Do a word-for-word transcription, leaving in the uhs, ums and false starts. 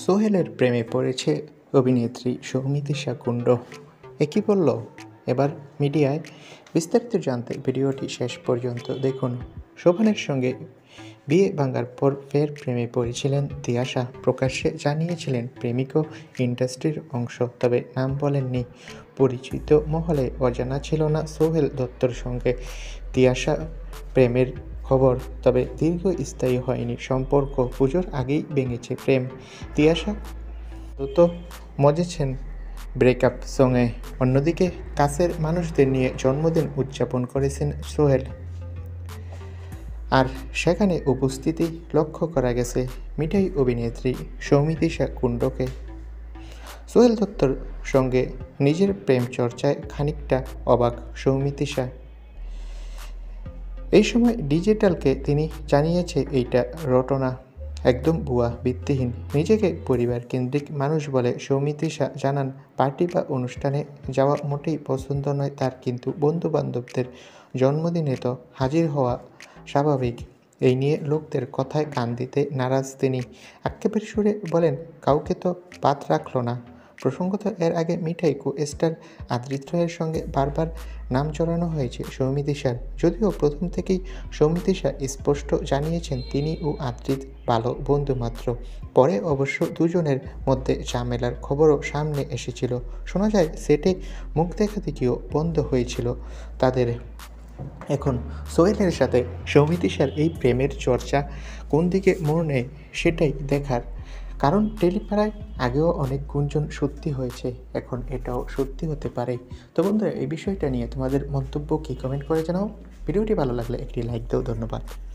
সোহেলের প্রেমে পড়েছে অভিনেত্রী সৌমিত্রিষা কুণ্ড। একই বলল এবার মিডিয়ায়। বিস্তারিত জানতে ভিডিওটি শেষ পর্যন্ত দেখুন। শোভনের সঙ্গে বিয়ে ভাঙার পর ফের প্রেমে পড়েছিলেন তিয়াশা। প্রকাশ্যে জানিয়েছিলেন প্রেমিকও ইন্ডাস্ট্রির অংশ, তবে নাম বলেননি। পরিচিত মহলে অজানা ছিল না সোহেল দত্তর সঙ্গে তিয়াশা প্রেমের খবর, তবে দীর্ঘস্থায়ী হয়নি সম্পর্ক। পুজোর আগেই ভেঙেছে প্রেম। তিয়াশা দ্রুত মজেছেন ব্রেকআপ সঙ্গে। অন্যদিকে কাছের মানুষদের নিয়ে জন্মদিন উদযাপন করেছেন সোহেল, আর সেখানে উপস্থিতি লক্ষ্য করা গেছে মিঠাই অভিনেত্রী সৌমিত্রিষা কুণ্ডকে। সোহেল দত্তর সঙ্গে নিজের প্রেম চর্চায় খানিকটা অবাক সৌমিত্রিষা। এই সময় ডিজিটালকে তিনি জানিয়েছে এইটা রটনা, একদম ভুয়া, ভিত্তিহীন। নিজেকে পরিবার কেন্দ্রিক মানুষ বলে সৌমিত্রিষা জানান, পার্টি বা অনুষ্ঠানে যাওয়া মোটেই পছন্দ নয় তার, কিন্তু বন্ধু বান্ধবদের জন্মদিনে তো হাজির হওয়া স্বাভাবিক। এই নিয়ে লোকদের কথায় কান দিতে নারাজ তিনি। আক্ষেপের সুরে বলেন, কাউকে তো বাদ রাখল না। প্রসঙ্গত এর আগে মিঠাই কো স্টার আদ্রিত রয়ের সঙ্গে বারবার নাম জড়ানো হয়েছে সৌমিত্রিষার। যদিও প্রথম থেকেই সৌমিত্রিষা স্পষ্ট জানিয়েছেন তিনি ও আদ্রিত ভালো বন্ধু মাত্র। পরে অবশ্য দুজনের মধ্যে ঝামেলার খবরও সামনে এসেছিল। শোনা যায় সেটে মুখ দেখা দেখিও বন্ধ হয়েছিল তাদের। এখন সোহেলের সাথে সৌমিত্রিষার এই প্রেমের চর্চা কোন দিকে মোড় নেয় সেটাই দেখার, কারণ টেলিপাড়ায় আগেও অনেক গুঞ্জন সত্যি হয়েছে, এখন এটাও সত্যি হতে পারে। তো বন্ধুরা, এই বিষয়টা নিয়ে তোমাদের মন্তব্য কি কমেন্ট করে জানাও। ভিডিওটি ভালো লাগলে একটি লাইক দাও। ধন্যবাদ।